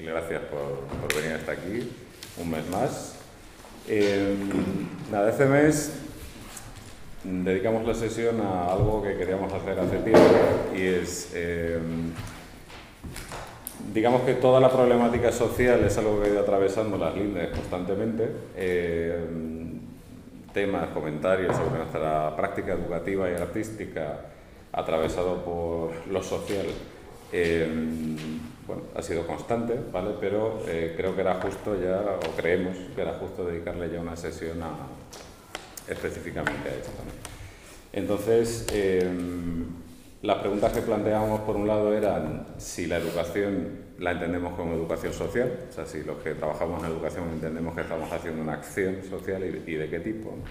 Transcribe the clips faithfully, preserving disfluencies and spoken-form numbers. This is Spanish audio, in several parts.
mil gracias por, por venir hasta aquí, un mes más. Eh, nada, este mes dedicamos la sesión a algo que queríamos hacer hace tiempo y es, eh, digamos que toda la problemática social es algo que ha ido atravesando las Lindes constantemente. Eh, temas, comentarios sobre nuestra práctica educativa y artística atravesado por lo social, eh, bueno, ha sido constante, ¿vale? Pero eh, creo que era justo ya, o creemos que era justo dedicarle ya una sesión a, específicamente a esto también. Entonces, eh, las preguntas que planteábamos por un lado eran si la educación la entendemos como educación social, o sea, si los que trabajamos en educación entendemos que estamos haciendo una acción social y, y de qué tipo, ¿no?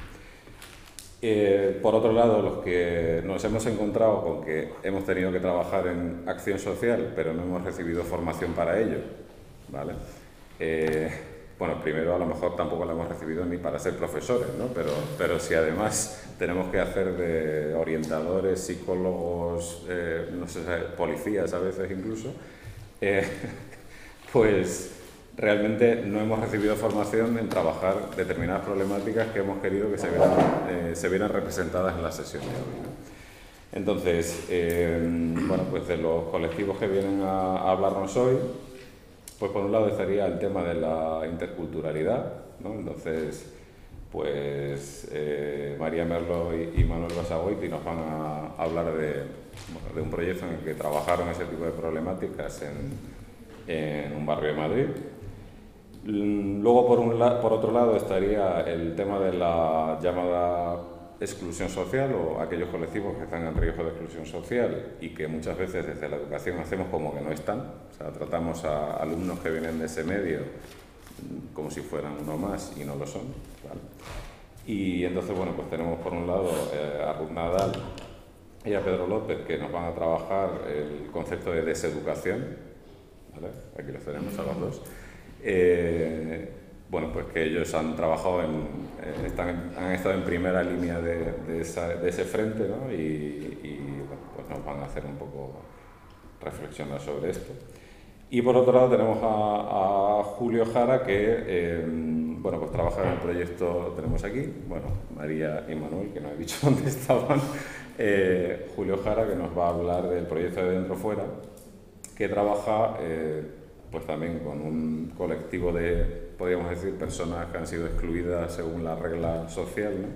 Eh, por otro lado, los que nos hemos encontrado con que hemos tenido que trabajar en acción social, pero no hemos recibido formación para ello, ¿vale? Eh, bueno, primero a lo mejor tampoco la hemos recibido ni para ser profesores, ¿no? Pero, pero si además tenemos que hacer de orientadores, psicólogos, eh, no sé, policías a veces incluso, eh, pues realmente no hemos recibido formación en trabajar determinadas problemáticas que hemos querido que se vieran, eh, se vieran representadas en la sesión de hoy, ¿no? Entonces, eh, bueno, pues de los colectivos que vienen a, a hablarnos hoy, pues por un lado estaría el tema de la interculturalidad, ¿no? Entonces, pues eh, María Merlo y, y Manuel Basagoiti nos van a hablar de, bueno, de un proyecto en el que trabajaron ese tipo de problemáticas en, en un barrio de Madrid. Luego, por, un la, por otro lado, estaría el tema de la llamada exclusión social o aquellos colectivos que están en riesgo de exclusión social y que muchas veces desde la educación hacemos como que no están. O sea, tratamos a alumnos que vienen de ese medio como si fueran uno más y no lo son, ¿vale? Y entonces, bueno, pues tenemos por un lado eh, a Ruth Nadal y a Pedro López que nos van a trabajar el concepto de deseducación, ¿vale? Aquí los tenemos a los dos. Eh, bueno, pues que ellos han trabajado, en, eh, están, han estado en primera línea de, de, esa, de ese frente, ¿no? Y, y bueno, pues nos van a hacer un poco reflexionar sobre esto. Y por otro lado tenemos a, a Julio Jara que, eh, bueno, pues trabaja en el proyecto, tenemos aquí, bueno, María y Manuel, que no he dicho dónde estaban, eh, Julio Jara que nos va a hablar del proyecto de Dentro Fuera, que trabaja eh, pues también con un colectivo de, podríamos decir, personas que han sido excluidas según la regla social, ¿no?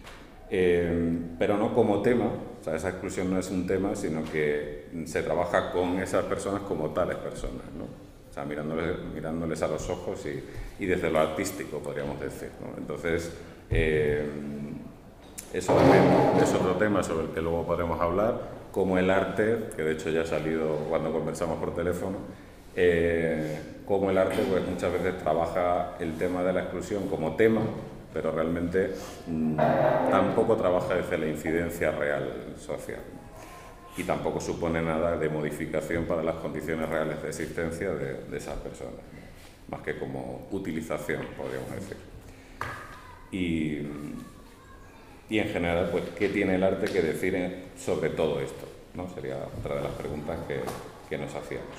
Eh, pero no como tema, o sea, esa exclusión no es un tema, sino que se trabaja con esas personas como tales personas, ¿no? O sea, mirándoles, mirándoles a los ojos y, y desde lo artístico, podríamos decir, ¿no? Entonces, eh, eso también es otro tema sobre el que luego podremos hablar, como el arte, que de hecho ya ha salido cuando conversamos por teléfono, eh, como el arte pues muchas veces trabaja el tema de la exclusión como tema, pero realmente mmm, tampoco trabaja desde la incidencia real social y tampoco supone nada de modificación para las condiciones reales de existencia de, de esas personas, ¿no? Más que como utilización, podríamos decir. Y, y en general, pues, ¿qué tiene el arte que decir sobre todo esto, ¿no? Sería otra de las preguntas que, que nos hacíamos.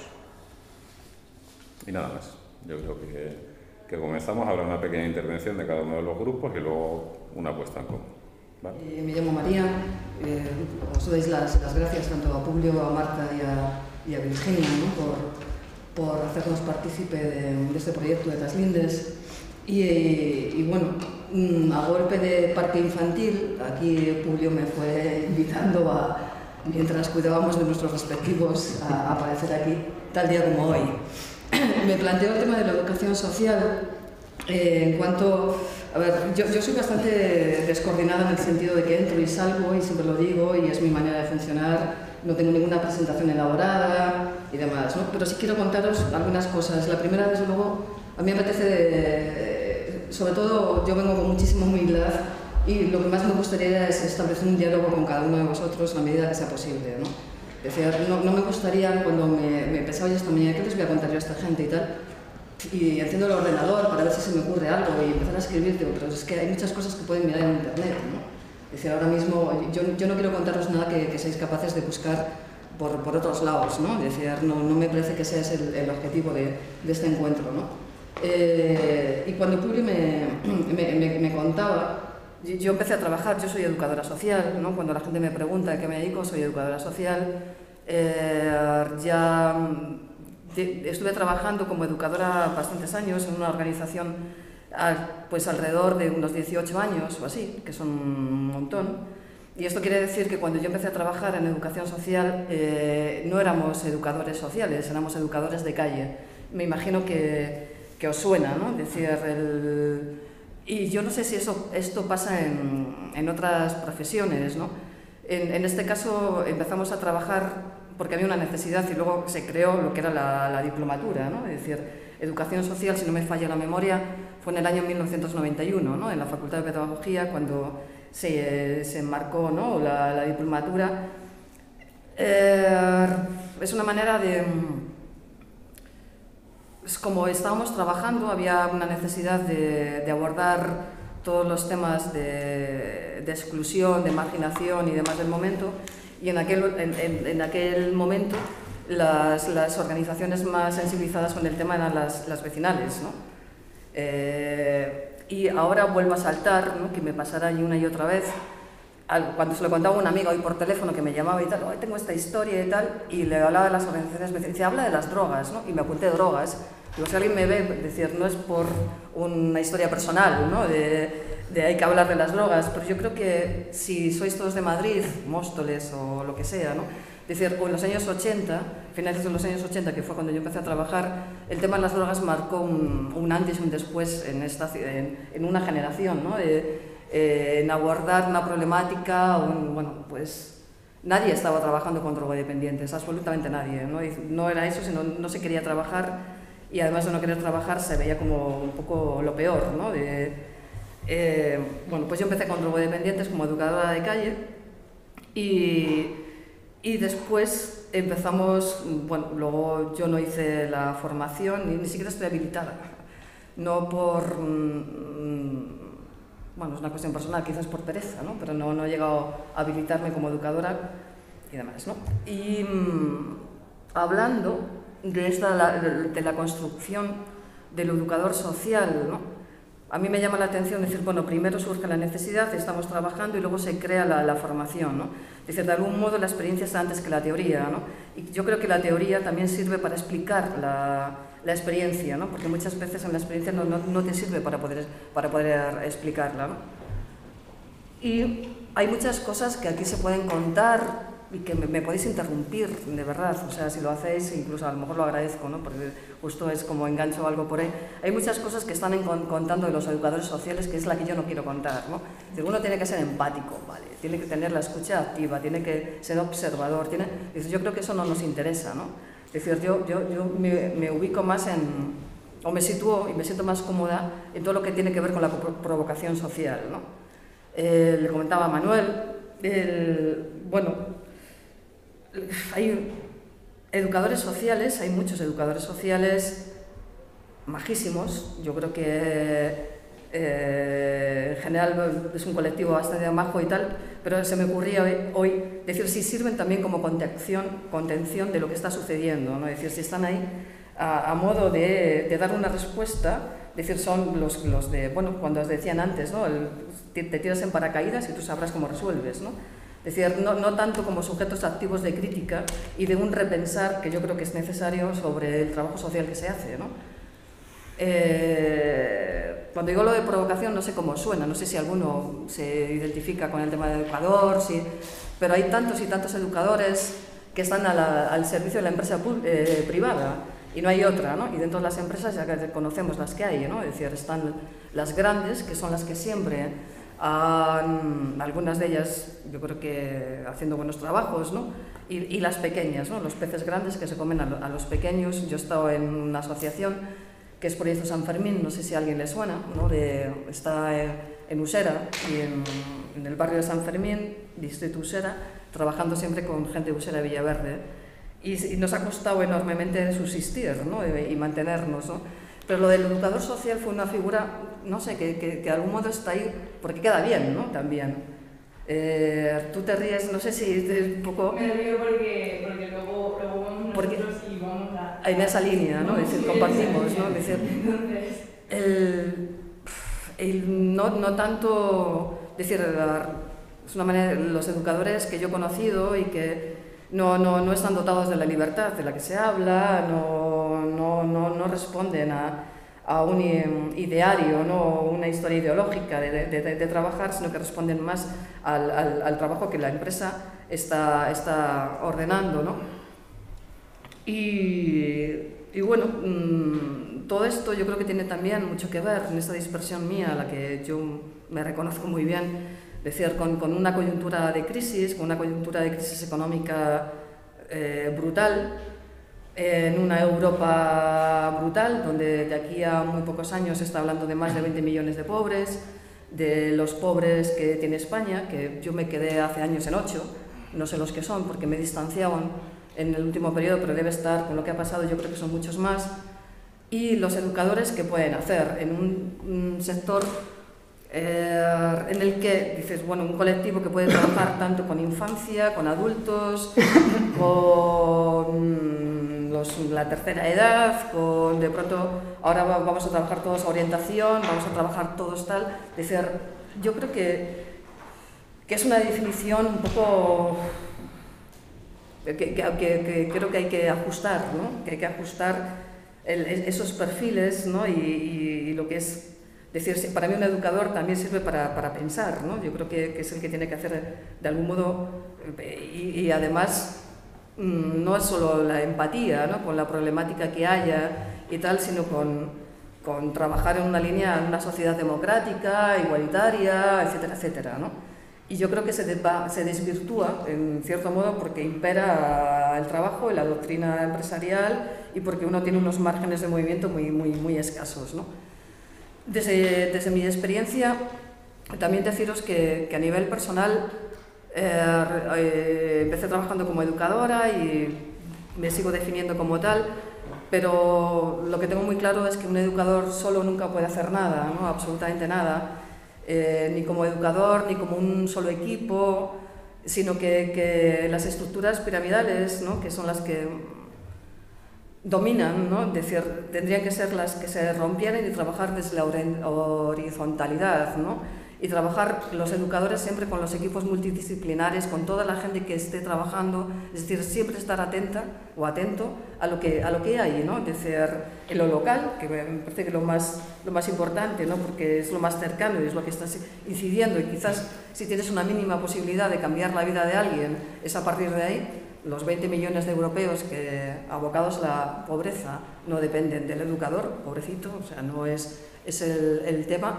Y nada más, yo creo que, que comenzamos. Habrá una pequeña intervención de cada uno de los grupos y luego una puesta en común, ¿vale? Eh, me llamo María, eh, os doy las, las gracias tanto a Publio, a Marta y a, y a Virginia, ¿no? por, por hacernos partícipe de, de este proyecto de las Lindes. Y, y, y bueno, a golpe de parque infantil, aquí Publio me fue invitando a, mientras cuidábamos de nuestros respectivos, a, a aparecer aquí, tal día como hoy. Me planteo el tema de la educación social eh, en cuanto... A ver, yo, yo soy bastante descoordinada en el sentido de que entro y salgo y siempre lo digo y es mi manera de funcionar, no tengo ninguna presentación elaborada y demás, ¿no? Pero sí quiero contaros algunas cosas. La primera, desde luego, a mí me apetece, eh, sobre todo yo vengo con muchísima humildad y lo que más me gustaría es establecer un diálogo con cada uno de vosotros a la medida que sea posible, ¿no? Es decir, no, no me gustaría cuando me, me pensaba yo esta mañana, ¿qué les voy a contar yo a esta gente y tal? Y enciendo el ordenador para ver si se me ocurre algo y empezar a escribir, digo, pero es que hay muchas cosas que pueden mirar en internet, ¿no? Es decir, ahora mismo yo, yo no quiero contaros nada que, que seáis capaces de buscar por, por otros lados, ¿no? Es decir, no, no me parece que sea ese el, el objetivo de, de este encuentro, ¿no? Eh, y cuando Publio me, me, me, me contaba, yo empecé a trabajar, yo soy educadora social, ¿no? Cuando la gente me pregunta a qué me dedico, soy educadora social. Eh, ya de, estuve trabajando como educadora bastantes años en una organización, pues alrededor de unos dieciocho años o así, que son un montón. Y esto quiere decir que cuando yo empecé a trabajar en educación social, eh, no éramos educadores sociales, éramos educadores de calle. Me imagino que, que os suena, ¿no? Decir, el... Y yo no sé si eso, esto pasa en, en otras profesiones, ¿no? En, en este caso empezamos a trabajar porque había una necesidad y luego se creó lo que era la, la diplomatura, ¿no? Es decir, educación social, si no me falla la memoria, fue en el año mil novecientos noventa y uno, ¿no? En la Facultad de Pedagogía, cuando se, se enmarcó, ¿no? la, la diplomatura. Eh, es una manera de... Es como estábamos trabajando, había una necesidad de, de abordar todos los temas de, de exclusión, de marginación y demás del momento, y en aquel, en, en, en aquel momento las, las organizaciones más sensibilizadas con el tema eran las, las vecinales, ¿no? Eh, y ahora vuelvo a saltar, ¿no? Que me pasara allí una y otra vez, cuando se lo contaba a una amiga hoy por teléfono que me llamaba y tal, hoy tengo esta historia y tal, y le hablaba de las organizaciones, me decía, habla de las drogas, ¿no? Y me apunté drogas. Digo, si alguien me ve, decir, no es por una historia personal, ¿no? De, de hay que hablar de las drogas, pero yo creo que si sois todos de Madrid, Móstoles o lo que sea, ¿no? Decir, o en los años ochenta, finales de los años ochenta, que fue cuando yo empecé a trabajar, el tema de las drogas marcó un, un antes y un después en, esta, en, en una generación, ¿no? De, eh, en abordar una problemática, un, bueno, pues nadie estaba trabajando con drogodependientes, absolutamente nadie, ¿no? Y no era eso, sino no se quería trabajar, y además de no querer trabajar se veía como un poco lo peor, ¿no? De, eh, bueno, pues yo empecé con drogodependientes como educadora de calle y, y después empezamos, bueno, luego yo no hice la formación, ni, ni siquiera estoy habilitada, no por, mmm, bueno, es una cuestión personal, quizás por pereza, ¿no? Pero no, no he llegado a habilitarme como educadora y demás, ¿no? Y mmm, hablando de, esta, de la construcción del educador social, ¿no? A mí me llama la atención decir, bueno, primero surge la necesidad, estamos trabajando y luego se crea la, la formación, ¿no? Es decir, de algún modo la experiencia está antes que la teoría, ¿no? Y yo creo que la teoría también sirve para explicar la, la experiencia, ¿no? Porque muchas veces en la experiencia no, no, no te sirve para poder, para poder explicarla, ¿no? Y hay muchas cosas que aquí se pueden contar y que me, me podéis interrumpir, de verdad, o sea, si lo hacéis, incluso a lo mejor lo agradezco, ¿no? Porque justo es como engancho algo por ahí. Hay muchas cosas que están en, contando de los educadores sociales que es la que yo no quiero contar, ¿no? Uno tiene que ser empático, ¿vale? Tiene que tener la escucha activa, tiene que ser observador, tiene... Yo creo que eso no nos interesa, ¿no? Es decir, yo, yo, yo me, me ubico más en... o me sitúo y me siento más cómoda en todo lo que tiene que ver con la provocación social, ¿no? Eh, le comentaba a Manuel, el, bueno... Hay educadores sociales, hay muchos educadores sociales majísimos, yo creo que eh, en general es un colectivo bastante majo y tal, pero se me ocurría hoy, hoy decir si sirven también como contención, contención de lo que está sucediendo, ¿no? Es decir, si están ahí a, a modo de, de dar una respuesta, decir, son los, los de, bueno, cuando os decían antes, ¿no? El, te, te tiras en paracaídas y tú sabrás cómo resuelves, ¿no? Es decir, no, no tanto como sujetos activos de crítica y de un repensar que yo creo que es necesario sobre el trabajo social que se hace, ¿no? Eh, cuando digo lo de provocación no sé cómo suena, no sé si alguno se identifica con el tema del educador, sí, pero hay tantos y tantos educadores que están a la, al servicio de la empresa eh, privada y no hay otra, ¿no? Y dentro de las empresas ya conocemos las que hay, ¿no? Es decir, están las grandes, que son las que siempre... Um, algunas de ellas yo creo que haciendo buenos trabajos, ¿no? y, y las pequeñas, ¿no? Los peces grandes que se comen a, lo, a los pequeños. Yo he estado en una asociación que es Proyecto San Fermín, no sé si a alguien le suena, ¿no? De, está en Usera y en, en el barrio de San Fermín, distrito Usera, trabajando siempre con gente de Usera de Villaverde y, y nos ha costado enormemente subsistir, ¿no? y, y mantenernos, ¿no? Pero lo del educador social fue una figura, no sé, que, que, que de algún modo está ahí, porque queda bien, ¿no? También. Eh, tú te ríes, no sé si es un poco... Me río porque, porque lo en esa línea, ¿no? Es decir, compartimos, ¿no? Es decir, el, el no, no tanto, es decir, es una manera, los educadores que yo he conocido y que no, no, no están dotados de la libertad de la que se habla, no, no, no, no responden a, a un ideario, ¿no? Una historia ideológica de, de, de, de trabajar, sino que responden más al, al, al trabajo que la empresa está, está ordenando, ¿no? Y, y bueno, mmm, todo esto yo creo que tiene también mucho que ver en esta dispersión mía, a la que yo me reconozco muy bien, es decir, con, con una coyuntura de crisis, con una coyuntura de crisis económica eh, brutal, en una Europa brutal, donde de aquí a muy pocos años se está hablando de más de veinte millones de pobres, de los pobres que tiene España, que yo me quedé hace años en ocho, no sé los que son porque me distanciaban en el último periodo, pero debe estar, con lo que ha pasado, yo creo que son muchos más, y los educadores que pueden hacer en un, un sector eh, en el que, dices, bueno, un colectivo que puede trabajar tanto con infancia, con adultos, con los, la tercera edad, con, de pronto, ahora vamos a trabajar todos orientación, vamos a trabajar todos tal, es decir, yo creo que, que es una definición un poco que, que, que, que creo que hay que ajustar, ¿no? Que hay que ajustar el, esos perfiles, ¿no? y, y, y lo que es decir, para mí un educador también sirve para, para pensar, ¿no? Yo creo que, que es el que tiene que hacer de algún modo, y, y además no es solo la empatía, ¿no? Con la problemática que haya y tal, sino con, con trabajar en una línea, en una sociedad democrática, igualitaria, etcétera, etcétera, ¿no? Y yo creo que se, desva, se desvirtúa, en cierto modo, porque impera el trabajo, la doctrina empresarial y porque uno tiene unos márgenes de movimiento muy, muy, muy escasos, ¿no? Desde, desde mi experiencia, también deciros que, que a nivel personal eh, eh, empecé trabajando como educadora y me sigo definiendo como tal, pero lo que tengo muy claro es que un educador solo nunca puede hacer nada, ¿no? Absolutamente nada. Eh, ni como educador, ni como un solo equipo, sino que, que las estructuras piramidales, ¿no? Que son las que dominan, ¿no? Es decir, tendrían que ser las que se rompieran y trabajar desde la horizontalidad, ¿no? Y trabajar los educadores siempre con los equipos multidisciplinares, con toda la gente que esté trabajando, es decir, siempre estar atenta o atento a lo que, a lo que hay, ¿no? Es decir, en lo local, que me parece que lo más, lo más importante, ¿no? Porque es lo más cercano y es lo que estás incidiendo, y quizás si tienes una mínima posibilidad de cambiar la vida de alguien, es a partir de ahí. Los veinte millones de europeos que abocados a la pobreza no dependen del educador, pobrecito, o sea, no es, es el, el tema.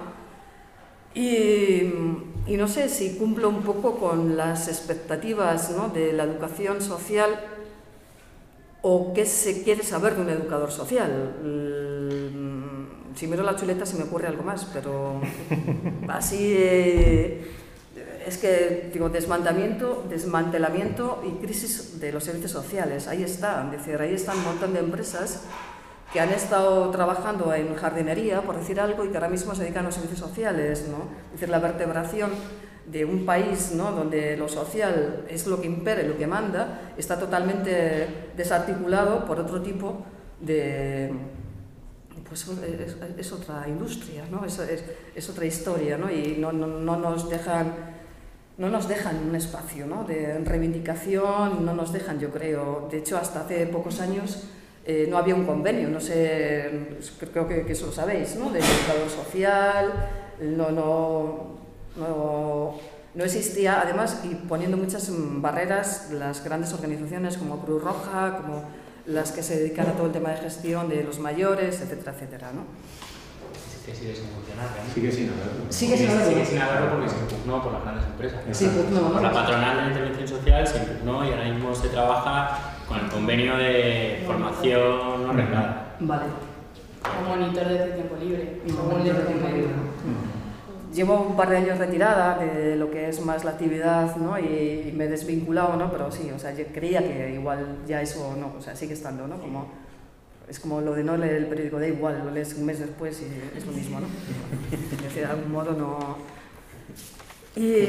Y, y no sé si cumplo un poco con las expectativas, ¿no? De la educación social, o qué se quiere saber de un educador social. Si miro la chuleta se me ocurre algo más, pero así eh, es que digo, desmantelamiento, desmantelamiento y crisis de los servicios sociales. Ahí está, es decir, ahí están un montón de empresas que han estado trabajando en jardinería, por decir algo, y que ahora mismo se dedican a los servicios sociales, ¿no? Es decir, la vertebración de un país, ¿no? Donde lo social es lo que impere, lo que manda, está totalmente desarticulado por otro tipo de... Pues es, es otra industria, ¿no? Es, es, es otra historia, ¿no? Y no, no, no nos dejan... no nos dejan un espacio, ¿no? De reivindicación, no nos dejan, yo creo. De hecho, hasta hace pocos años eh, no había un convenio, no sé, creo que, que eso lo sabéis, ¿no? De educador social, no, no, no, no existía, además, y poniendo muchas barreras, las grandes organizaciones como Cruz Roja, como las que se dedican a todo el tema de gestión de los mayores, etcétera, etcétera, ¿no? Que sigue sin funcionar, ¿eh? Sigue sin haberlo. Sigue sin haberlo. Sigue sin haberlo porque se impugnó por las grandes empresas. Sí, impugnó, ¿no? Por la patronal de la intervención social se impugnó y ahora mismo se trabaja con el convenio de formación no reglada. Vale. O monitor de tiempo libre. Y según monitor el de tiempo convenio. libre. Llevo un par de años retirada de lo que es más la actividad, ¿no? Y, y me he desvinculado, ¿no? Pero sí, o sea, yo creía que igual ya eso, no, o sea, sigue estando, ¿no? Como, es como lo de no leer el periódico, da igual, lo lees un mes después y es lo mismo, ¿no? Es decir, de algún modo no... Y...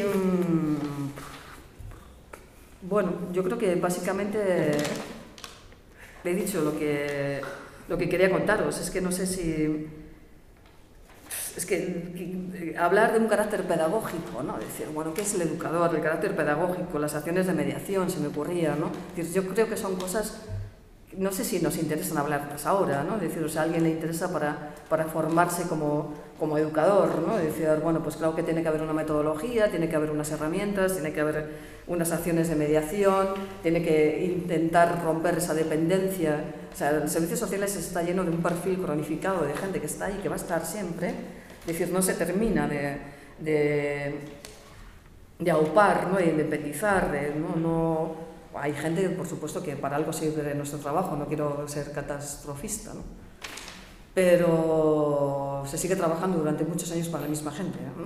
Mmm, bueno, yo creo que básicamente he dicho lo que, lo que quería contaros. Es que no sé si... Es que, que hablar de un carácter pedagógico, ¿no? Decir, bueno, ¿qué es el educador? El carácter pedagógico, las acciones de mediación, se me ocurría, ¿no? Decir, yo creo que son cosas... No sé si nos interesan hablarlas ahora, ¿no? Es decir, o sea, a alguien le interesa para, para formarse como, como educador, ¿no? Es decir, bueno, pues claro que tiene que haber una metodología, tiene que haber unas herramientas, tiene que haber unas acciones de mediación, tiene que intentar romper esa dependencia. O sea, el servicio social está lleno de un perfil cronificado de gente que está ahí, que va a estar siempre. Es decir, no se termina de, de, de aupar, ¿no? De independizar, de, no... no hay gente, por supuesto, que para algo sirve nuestro trabajo, no quiero ser catastrofista, ¿no? Pero se sigue trabajando durante muchos años para la misma gente, ¿no?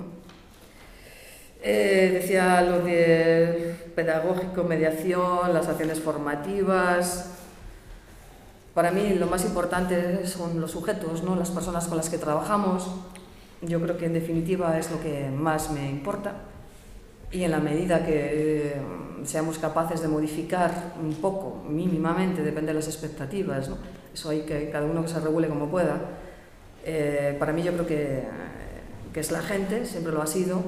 Eh, decía lo de pedagógico, mediación, las acciones formativas. Para mí lo más importante son los sujetos, ¿no? Las personas con las que trabajamos. Yo creo que en definitiva es lo que más me importa. Y en la medida que eh, seamos capaces de modificar un poco, mínimamente, depende de las expectativas, ¿no? Eso hay que cada uno que se regule como pueda. Eh, para mí yo creo que, que es la gente, siempre lo ha sido.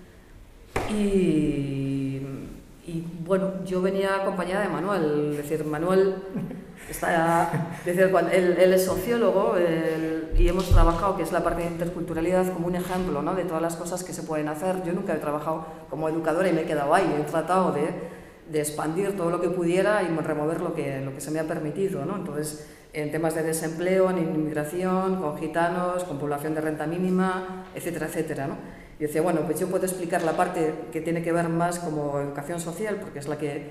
Y, y bueno, yo venía acompañada de Manuel, es decir, Manuel está, es decir, cuando, él, él es sociólogo él, y hemos trabajado, que es la parte de interculturalidad, como un ejemplo, ¿no? De todas las cosas que se pueden hacer. Yo nunca he trabajado como educadora y me he quedado ahí, he tratado de, de expandir todo lo que pudiera y remover lo que, lo que se me ha permitido, ¿no? Entonces, en temas de desempleo, en inmigración, con gitanos, con población de renta mínima, etcétera, etcétera, ¿no? Y decía, bueno, pues yo puedo explicar la parte que tiene que ver más como educación social, porque es la que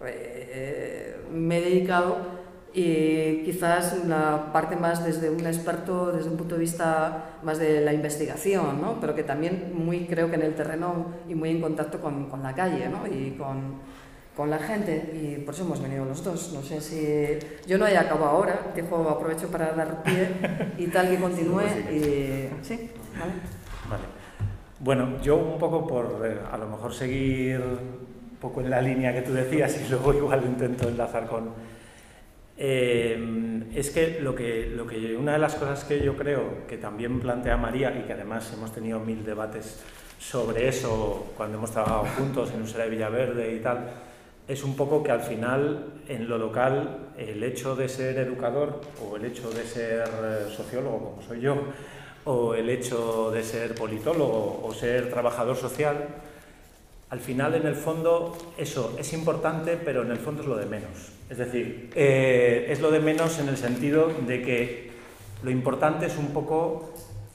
eh, me he dedicado, y quizás la parte más desde un experto, desde un punto de vista más de la investigación, ¿no? Pero que también muy, creo que en el terreno y muy en contacto con, con la calle, ¿no? Y con, con la gente, y por eso hemos venido los dos. No sé si... Yo no he acabado ahora, dejo, aprovecho para dar pie y tal, y continúe, y... ¿Sí? ¿Vale? Vale. Bueno, yo un poco por, eh, a lo mejor seguir un poco en la línea que tú decías y luego igual intento enlazar con... Eh, es que, lo que, lo que una de las cosas que yo creo que también plantea María, y que además hemos tenido mil debates sobre eso cuando hemos trabajado juntos en Usera de Villaverde y tal, es un poco que al final en lo local el hecho de ser educador o el hecho de ser sociólogo como soy yo, o el hecho de ser politólogo o ser trabajador social, al final, en el fondo, eso es importante, pero en el fondo es lo de menos. Es decir, eh, es lo de menos en el sentido de que lo importante es un poco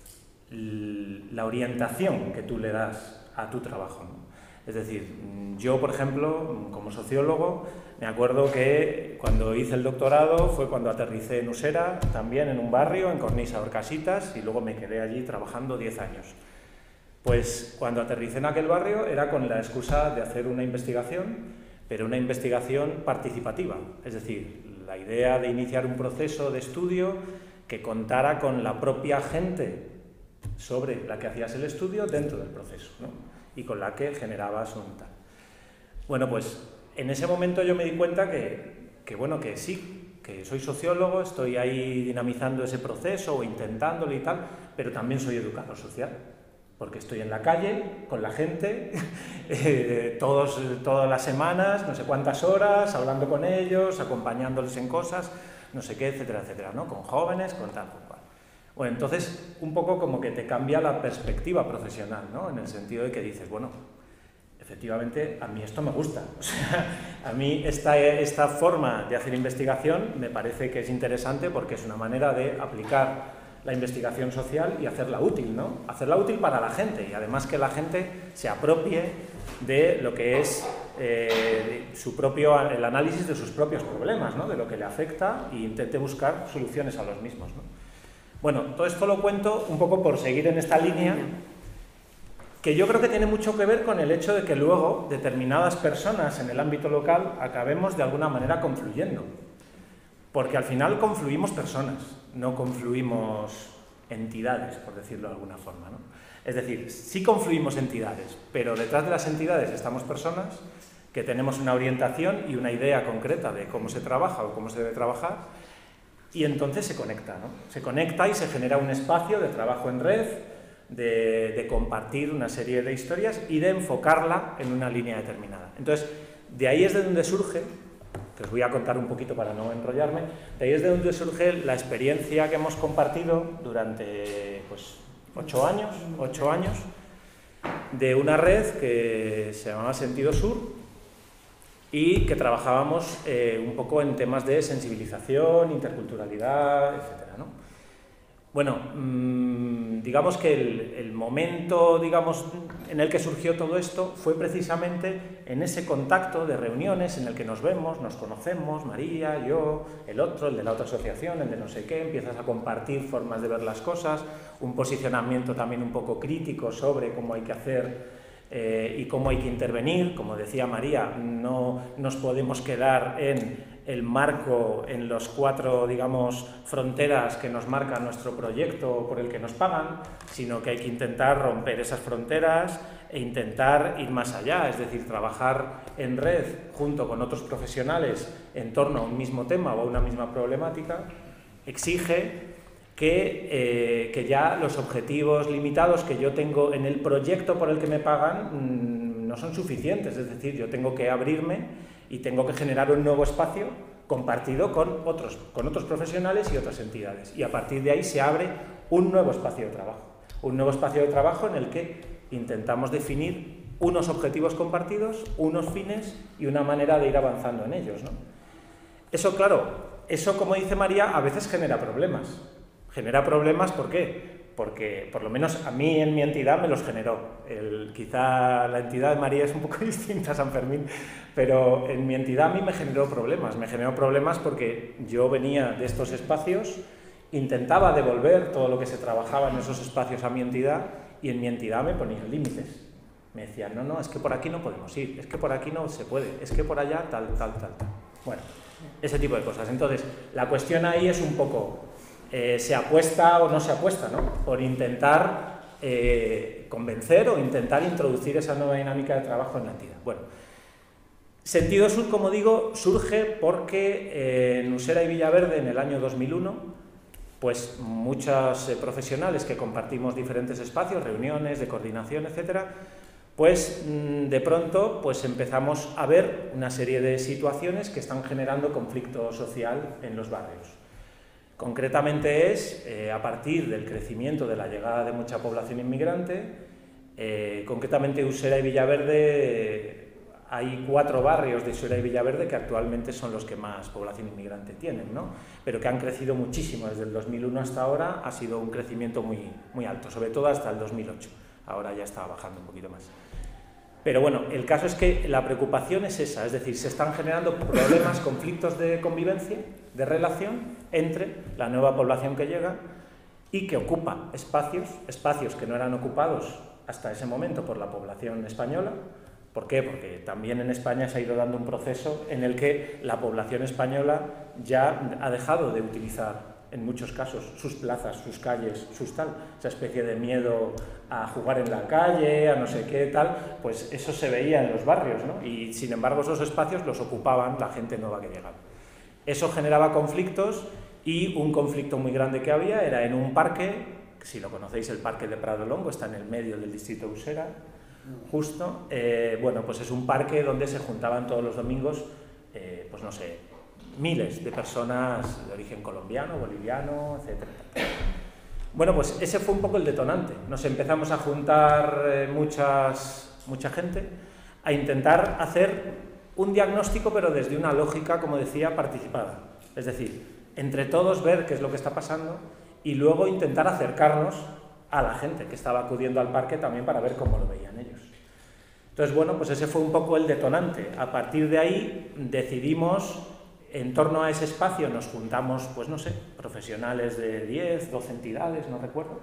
la orientación que tú le das a tu trabajo, ¿no? Es decir, yo, por ejemplo, como sociólogo, me acuerdo que cuando hice el doctorado fue cuando aterricé en Usera, también en un barrio, en Cornisa Orcasitas, y luego me quedé allí trabajando diez años. Pues cuando aterricé en aquel barrio era con la excusa de hacer una investigación, pero una investigación participativa, es decir, la idea de iniciar un proceso de estudio que contara con la propia gente sobre la que hacías el estudio dentro del proceso, ¿no? Y con la que generabas un tal. Bueno, pues en ese momento yo me di cuenta que, que bueno, que sí, que soy sociólogo, estoy ahí dinamizando ese proceso o intentándolo y tal, pero también soy educador social. Porque estoy en la calle, con la gente, eh, todos, todas las semanas, no sé cuántas horas, hablando con ellos, acompañándoles en cosas, no sé qué, etcétera, etcétera, ¿no? Con jóvenes, con tal, con cual. Bueno, entonces, un poco como que te cambia la perspectiva profesional, ¿no? En el sentido de que dices, bueno, efectivamente, a mí esto me gusta. O sea, a mí esta, esta forma de hacer investigación me parece que es interesante porque es una manera de aplicar la investigación social y hacerla útil, ¿no? Hacerla útil para la gente y además que la gente se apropie de lo que es eh, su propio, el análisis de sus propios problemas, ¿no? De lo que le afecta e intente buscar soluciones a los mismos, ¿no? Bueno, todo esto lo cuento un poco por seguir en esta línea, que yo creo que tiene mucho que ver con el hecho de que luego determinadas personas en el ámbito local acabemos de alguna manera confluyendo. Porque al final confluimos personas, no confluimos entidades, por decirlo de alguna forma, ¿no? Es decir, sí confluimos entidades, pero detrás de las entidades estamos personas que tenemos una orientación y una idea concreta de cómo se trabaja o cómo se debe trabajar, y entonces se conecta, ¿no? Se conecta y se genera un espacio de trabajo en red, de, de compartir una serie de historias y de enfocarla en una línea determinada. Entonces, de ahí es de donde surge, que os voy a contar un poquito para no enrollarme, de ahí es de donde surge la experiencia que hemos compartido durante pues, ocho años, ocho años, de una red que se llamaba Sentido Sur y que trabajábamos eh, un poco en temas de sensibilización, interculturalidad, etcétera, ¿no? Bueno, mmm, digamos que el, el momento, digamos, en el que surgió todo esto fue precisamente en ese contacto de reuniones en el que nos vemos, nos conocemos, María, yo, el otro, el de la otra asociación, el de no sé qué, empiezas a compartir formas de ver las cosas, un posicionamiento también un poco crítico sobre cómo hay que hacer eh, y cómo hay que intervenir. Como decía María, no nos podemos quedar en el marco, en los cuatro, digamos, fronteras que nos marca nuestro proyecto por el que nos pagan, sino que hay que intentar romper esas fronteras e intentar ir más allá, es decir, trabajar en red junto con otros profesionales en torno a un mismo tema o a una misma problemática, exige que, eh, que ya los objetivos limitados que yo tengo en el proyecto por el que me pagan mmm, no son suficientes, es decir, yo tengo que abrirme y tengo que generar un nuevo espacio compartido con otros, con otros profesionales y otras entidades. Y a partir de ahí se abre un nuevo espacio de trabajo. Un nuevo espacio de trabajo en el que intentamos definir unos objetivos compartidos, unos fines y una manera de ir avanzando en ellos, ¿no? Eso, claro, eso, como dice María, a veces genera problemas. Genera problemas, ¿por qué? Porque, por lo menos a mí en mi entidad me los generó. El, quizá la entidad de María es un poco distinta a San Fermín, pero en mi entidad a mí me generó problemas. Me generó problemas porque yo venía de estos espacios, intentaba devolver todo lo que se trabajaba en esos espacios a mi entidad y en mi entidad me ponían límites. Me decían, no, no, es que por aquí no podemos ir, es que por aquí no se puede, es que por allá tal, tal, tal, tal. Bueno, ese tipo de cosas. Entonces, la cuestión ahí es un poco... Eh, se apuesta o no se apuesta, ¿no? Por intentar eh, convencer o intentar introducir esa nueva dinámica de trabajo en la entidad. Bueno, Sentido Sur, como digo, surge porque eh, en Usera y Villaverde en el año dos mil uno, pues muchos eh, profesionales que compartimos diferentes espacios, reuniones de coordinación, etcétera, pues mmm, de pronto pues empezamos a ver una serie de situaciones que están generando conflicto social en los barrios. Concretamente es, eh, a partir del crecimiento de la llegada de mucha población inmigrante, eh, concretamente Usera y Villaverde, eh, hay cuatro barrios de Usera y Villaverde que actualmente son los que más población inmigrante tienen, ¿no? Pero que han crecido muchísimo desde el dos mil uno hasta ahora, ha sido un crecimiento muy, muy alto, sobre todo hasta el dos mil ocho, ahora ya está bajando un poquito más. Pero bueno, el caso es que la preocupación es esa, es decir, se están generando problemas, conflictos de convivencia, de relación entre la nueva población que llega y que ocupa espacios, espacios que no eran ocupados hasta ese momento por la población española. ¿Por qué? Porque también en España se ha ido dando un proceso en el que la población española ya ha dejado de utilizar en muchos casos sus plazas, sus calles, sus tal, esa especie de miedo a jugar en la calle, a no sé qué tal, pues eso se veía en los barrios, ¿no? Y sin embargo esos espacios los ocupaban la gente nueva que llegaba. Eso generaba conflictos y un conflicto muy grande que había era en un parque, si lo conocéis, el Parque de Prado Longo, está en el medio del distrito de Usera, justo, eh, bueno, pues es un parque donde se juntaban todos los domingos, eh, pues no sé, miles de personas de origen colombiano, boliviano, etcétera. Bueno, pues ese fue un poco el detonante. Nos empezamos a juntar eh, muchas, mucha gente a intentar hacer un diagnóstico, pero desde una lógica, como decía, participada. Es decir, entre todos ver qué es lo que está pasando y luego intentar acercarnos a la gente que estaba acudiendo al parque también para ver cómo lo veían ellos. Entonces, bueno, pues ese fue un poco el detonante. A partir de ahí decidimos... En torno a ese espacio nos juntamos, pues no sé, profesionales de diez, doce entidades, no recuerdo,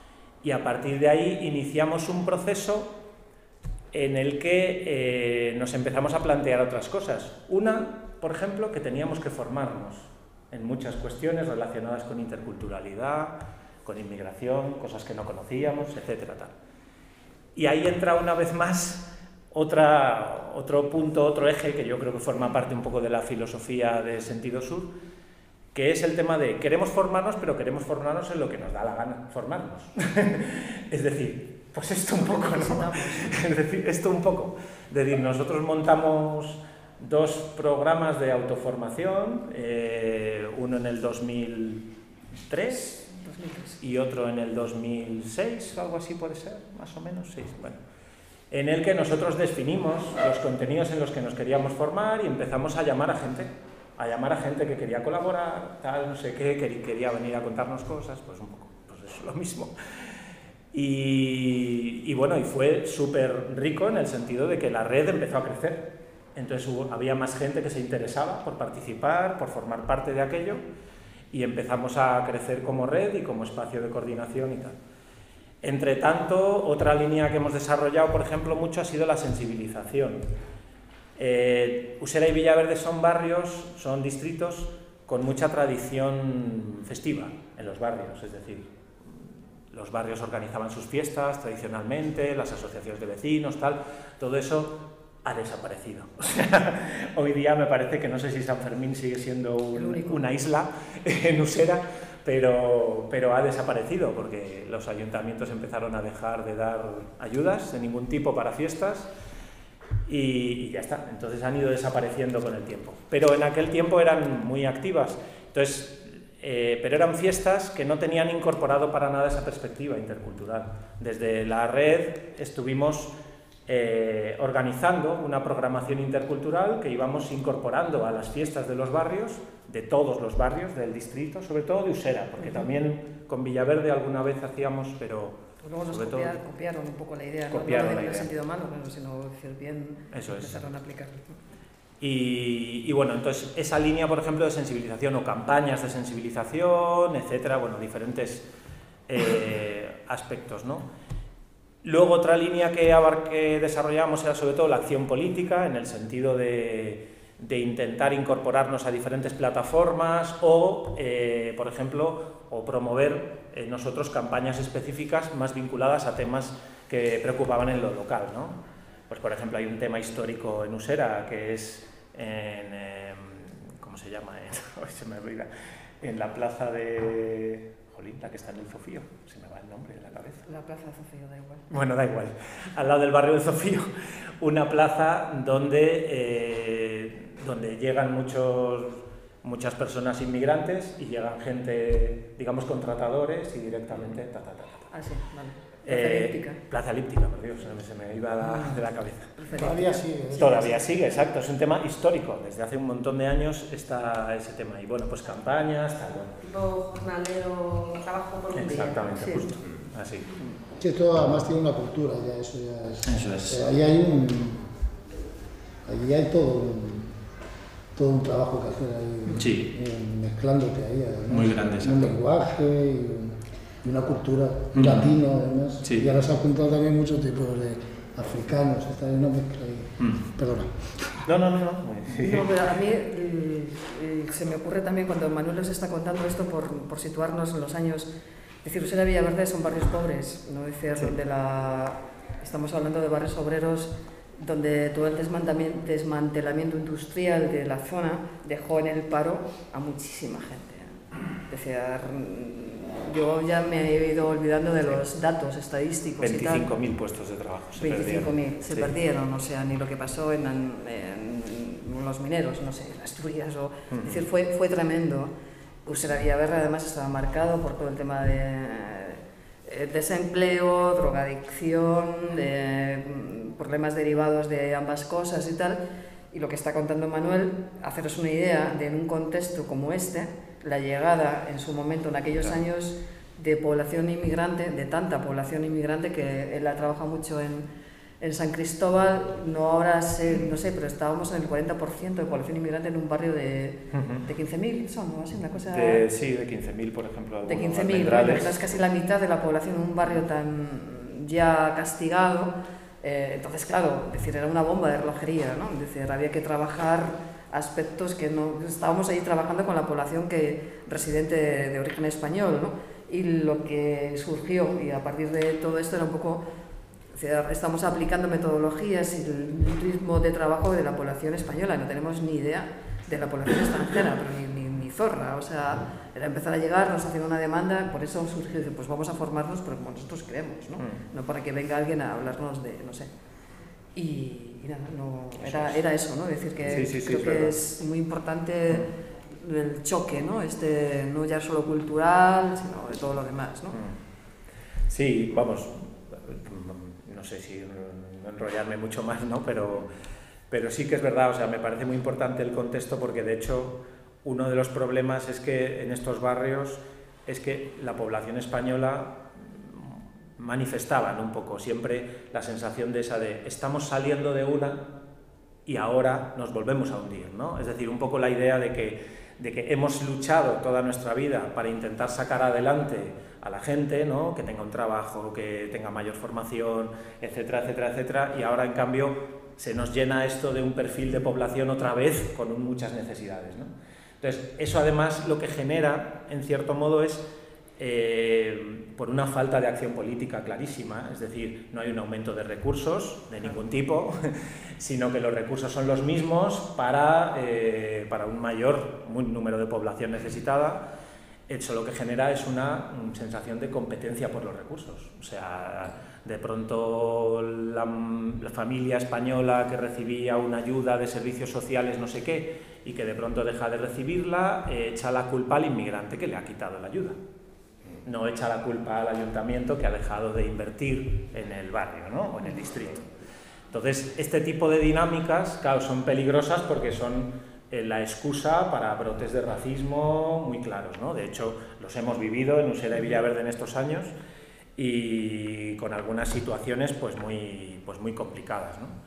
y a partir de ahí iniciamos un proceso en el que eh, nos empezamos a plantear otras cosas. Una, por ejemplo, que teníamos que formarnos en muchas cuestiones relacionadas con interculturalidad, con inmigración, cosas que no conocíamos, etcétera, tal. Y ahí entra una vez más otra, otro punto, otro eje que yo creo que forma parte un poco de la filosofía de Sentido Sur, que es el tema de queremos formarnos, pero queremos formarnos en lo que nos da la gana formarnos. Es decir, pues esto un poco, ¿no? Es decir, esto un poco. Es decir, nosotros montamos dos programas de autoformación, eh, uno en el dos mil tres y otro en el dos mil seis, algo así puede ser, más o menos, sí, bueno. En el que nosotros definimos los contenidos en los que nos queríamos formar y empezamos a llamar a gente, a llamar a gente que quería colaborar, tal, no sé qué, que quería venir a contarnos cosas, pues un poco, pues es lo mismo. Y, y bueno, y fue súper rico en el sentido de que la red empezó a crecer. Entonces hubo, había más gente que se interesaba por participar, por formar parte de aquello, y empezamos a crecer como red y como espacio de coordinación y tal. Entre tanto, otra línea que hemos desarrollado, por ejemplo, mucho ha sido la sensibilización. Eh, Usera y Villaverde son barrios, son distritos con mucha tradición festiva en los barrios, es decir, los barrios organizaban sus fiestas tradicionalmente, las asociaciones de vecinos, tal, todo eso ha desaparecido. O sea, hoy día me parece que no sé si San Fermín sigue siendo un, una isla en Usera, pero, pero ha desaparecido porque los ayuntamientos empezaron a dejar de dar ayudas de ningún tipo para fiestas y, y ya está. Entonces han ido desapareciendo con el tiempo. Pero en aquel tiempo eran muy activas. Entonces, eh, pero eran fiestas que no tenían incorporado para nada esa perspectiva intercultural. Desde la red estuvimos Eh, organizando una programación intercultural que íbamos incorporando a las fiestas de los barrios, de todos los barrios del distrito, sobre todo de Usera, porque también con Villaverde alguna vez hacíamos, pero luego nos sobre copiar, todo, copiaron un poco la idea, copiaron no, no la en el idea. sentido malo, sino decir bien, Eso es. empezaron a aplicarlo. Y, y bueno, entonces esa línea, por ejemplo, de sensibilización o campañas de sensibilización, etcétera, bueno, diferentes eh, aspectos, ¿no? Luego otra línea que, que desarrollamos era sobre todo la acción política, en el sentido de, de intentar incorporarnos a diferentes plataformas o, eh, por ejemplo, o promover eh, nosotros campañas específicas más vinculadas a temas que preocupaban en lo local, ¿no? Pues por ejemplo hay un tema histórico en Usera que es en, eh, ¿cómo se llama? Hoy se me olvida, en la plaza de... la que está en el Zofío, se me va el nombre de la cabeza. La plaza de Zofío, da igual. Bueno, da igual. Al lado del barrio de Zofío, una plaza donde, eh, donde llegan muchos, muchas personas inmigrantes y llegan gente, digamos, contratadores y directamente... Ta, ta, ta, ta. Ah, sí, vale. Plaza Eh, Elíptica. Plaza Elíptica, por Dios, se me, se me iba la, de la cabeza. Todavía sigue. Todavía sigue, exacto, es un tema histórico, desde hace un montón de años está ese tema, y bueno, pues campañas, tal, bueno. Tipo jornalero, trabajo por un día. Exactamente, Sí. justo, así. Sí, esto además tiene una cultura, ya eso ya es. Eso es. Eh, ahí hay un. Allí hay todo un, todo un trabajo que hacer ahí. Sí. eh, mezclándote ahí, además. Muy grande, Un exacto. lenguaje y, un- y una cultura, Mm. latino además. Sí. Y ahora se han juntado también muchos tipos de africanos, está en una mezcla ahí. Mm. Perdona. No, no, no, no. Sí. No, pero a mí eh, eh, se me ocurre también cuando Manuel nos está contando esto por, por situarnos en los años. Es decir, Usera y Villaverde son barrios pobres, ¿no? Es decir, Sí. donde la, estamos hablando de barrios obreros donde todo el desmantelamiento, desmantelamiento industrial de la zona dejó en el paro a muchísima gente. Es decir, yo ya me he ido olvidando de los datos estadísticos y tal. veinticinco mil puestos de trabajo se veinticinco mil perdieron. se Sí. perdieron, o sea, ni lo que pasó en, en los mineros, no sé, en Asturias, o, es decir, fue, fue tremendo. Usera Villaverde además estaba marcado por todo el tema de eh, desempleo, drogadicción, de mm, problemas derivados de ambas cosas y tal. Y lo que está contando Manuel, haceros una idea de en un contexto como este, la llegada en su momento, en aquellos Claro. años, de población inmigrante, de tanta población inmigrante, que él ha trabajado mucho en, en San Cristóbal, no ahora sé, no sé, pero estábamos en el cuarenta por ciento de población inmigrante en un barrio de, Ujú. de quince mil, son, ¿no? Así, una cosa... De, sí, de quince mil, por ejemplo. de algunos quince mil, almendrales. es casi la mitad de la población en un barrio tan ya castigado. Eh, entonces, claro, es decir, era una bomba de relojería, ¿no? Es decir, había que trabajar aspectos que no... Estábamos ahí trabajando con la población que residente de, de origen español, ¿no? Y lo que surgió, y a partir de todo esto, era un poco O sea, estamos aplicando metodologías y el ritmo de trabajo de la población española, no tenemos ni idea de la población extranjera, pero ni, ni, ni zorra. O sea, era empezar a llegar, nos hacían una demanda, por eso surgió, pues vamos a formarnos, pero como nosotros queremos, ¿no? Mm. No para que venga alguien a hablarnos de, no sé. Y, y nada, no, era, era eso, ¿no? Es decir, que sí, sí, creo sí, que es es muy importante el choque, ¿no? Este, no ya solo cultural, sino de todo lo demás, ¿no? Sí, vamos, no sé si enrollarme mucho más, ¿no? Pero, pero sí que es verdad, o sea, me parece muy importante el contexto porque de hecho uno de los problemas es que en estos barrios es que la población española manifestaban un poco siempre la sensación de esa de estamos saliendo de una y ahora nos volvemos a hundir, ¿no? Es decir, un poco la idea de que, de que hemos luchado toda nuestra vida para intentar sacar adelante a la gente, ¿no? Que tenga un trabajo, que tenga mayor formación, etcétera, etcétera, etcétera, y ahora en cambio se nos llena esto de un perfil de población otra vez con muchas necesidades, ¿no? Entonces, eso además lo que genera, en cierto modo, es Eh, por una falta de acción política clarísima, es decir, no hay un aumento de recursos de ningún tipo, sino que los recursos son los mismos para, eh, para un mayor número de población necesitada. Eso lo que genera es una sensación de competencia por los recursos. O sea, de pronto la, la familia española que recibía una ayuda de servicios sociales no sé qué y que de pronto deja de recibirla, eh, echa la culpa al inmigrante que le ha quitado la ayuda. No echa la culpa al ayuntamiento que ha dejado de invertir en el barrio, ¿no? O en el distrito. Entonces, este tipo de dinámicas, claro, son peligrosas porque son eh, la excusa para brotes de racismo muy claros, ¿no? De hecho, los hemos vivido en Usera y Villaverde en estos años y con algunas situaciones pues muy, pues muy complicadas, ¿no?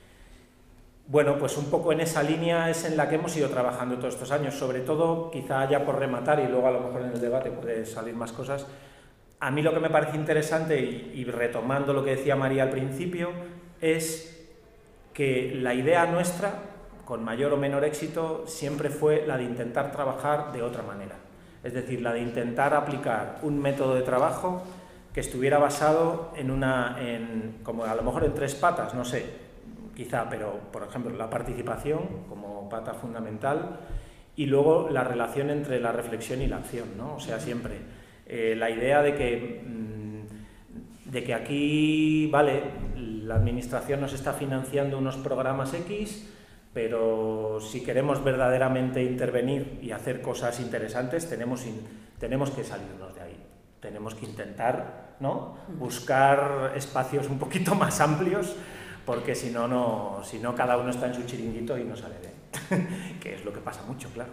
Bueno, pues un poco en esa línea es en la que hemos ido trabajando todos estos años, sobre todo, quizá ya por rematar y luego a lo mejor en el debate puede salir más cosas. A mí lo que me parece interesante, y, y retomando lo que decía María al principio, es que la idea nuestra, con mayor o menor éxito, siempre fue la de intentar trabajar de otra manera. Es decir, la de intentar aplicar un método de trabajo que estuviera basado en una, en, como a lo mejor en tres patas, no sé, quizá, pero por ejemplo la participación como pata fundamental y luego la relación entre la reflexión y la acción, ¿no? O sea, siempre eh, la idea de que, mmm, de que aquí, vale, la administración nos está financiando unos programas X, pero si queremos verdaderamente intervenir y hacer cosas interesantes tenemos, in, tenemos que salirnos de ahí, tenemos que intentar, ¿no? Buscar espacios un poquito más amplios porque si no, no, si no cada uno está en su chiringuito y no sale de ahí, que es lo que pasa mucho, claro.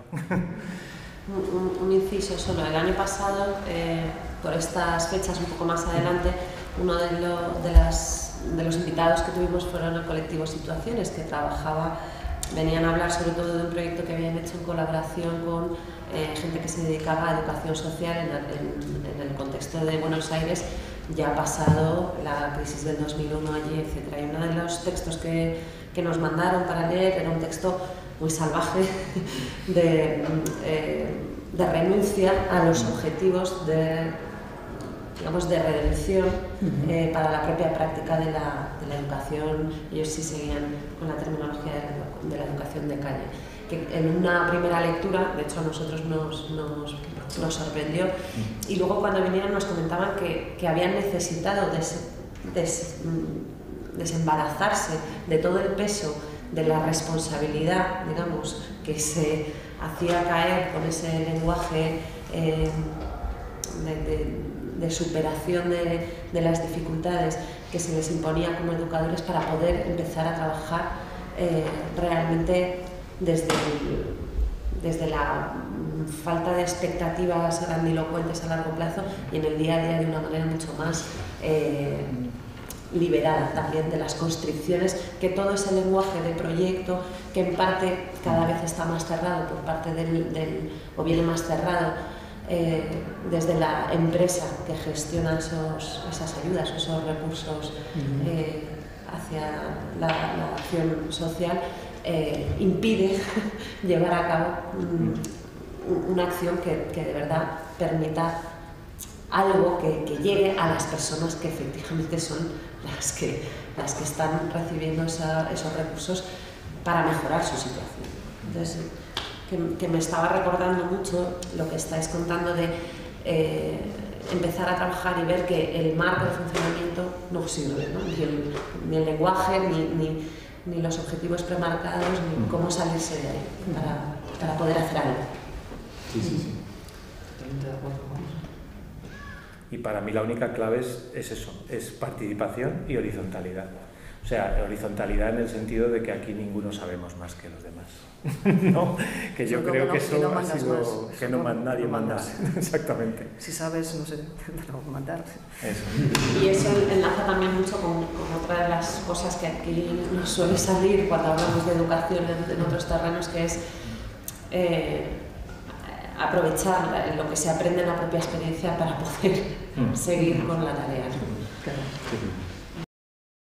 Un, un inciso solo, el año pasado, eh, por estas fechas un poco más adelante, uno de, lo, de, las, de los invitados que tuvimos fueron el colectivo Situaciones, que trabajaba, venían a hablar sobre todo de un proyecto que habían hecho en colaboración con eh, gente que se dedicaba a educación social en, en, en el contexto de Buenos Aires, ya ha pasado la crisis del dos mil uno allí, etcétera. Y uno de los textos que, que nos mandaron para leer era un texto muy salvaje de, eh, de renuncia a los objetivos de, digamos, de redención eh, para la propia práctica de la, de la educación. Ellos sí seguían con la terminología de la, de la educación de calle. Que en una primera lectura, de hecho a nosotros nos, nos, nos sorprendió, y luego cuando vinieron nos comentaban que, que habían necesitado des, des, desembarazarse de todo el peso de la responsabilidad, digamos, que se hacía caer con ese lenguaje eh, de, de, de superación de, de las dificultades que se les imponía como educadores para poder empezar a trabajar eh, realmente desde, el, desde la falta de expectativas grandilocuentes a largo plazo y en el día a día de una manera mucho más eh, liberada también de las constricciones que todo ese lenguaje de proyecto, que en parte cada vez está más cerrado por parte del, del o viene más cerrado eh, desde la empresa que gestiona esos, esas ayudas, esos recursos eh, hacia la, la acción social, eh, impide llevar a cabo um, una acción que, que de verdad permita algo que, que llegue a las personas que efectivamente son las que, las que están recibiendo esa, esos recursos para mejorar su situación. Entonces, que, que me estaba recordando mucho lo que estáis contando de eh, empezar a trabajar y ver que el marco de funcionamiento no sirve, ¿no? Ni, el, ni el lenguaje, ni, ni, ni los objetivos premarcados, ni cómo salirse de ahí para, para poder hacer algo. Sí, sí, sí. Totalmente de acuerdo. Y para mí la única clave es, es eso, es participación y horizontalidad. O sea, horizontalidad en el sentido de que aquí ninguno sabemos más que los demás. ¿No? Que yo Solo creo que que, no- eso que no ha mandas sido... más. Que no, Solo man- nadie no manda. mandas. Exactamente. Si sabes, no sé, pero mandar. Eso. Y eso enlaza también mucho con, con otra de las cosas que aquí nos suele salir cuando hablamos de educación en, en otros terrenos, que es eh, aprovechar la- lo que se aprende en la propia experiencia para poder Mm. seguir con la tarea, ¿no? Claro. Sí.